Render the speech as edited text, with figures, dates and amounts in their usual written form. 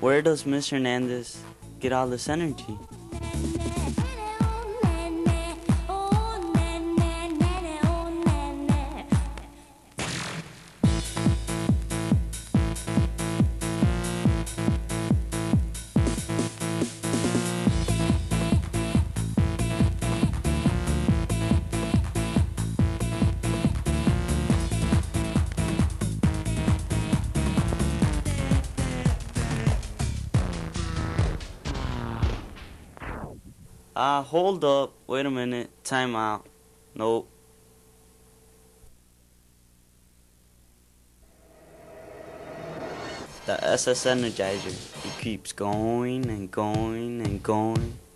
Where does Miss Hernandez get all this energy? Hold up. Wait a minute. Time out. Nope. The SSNergizer. It keeps going and going and going.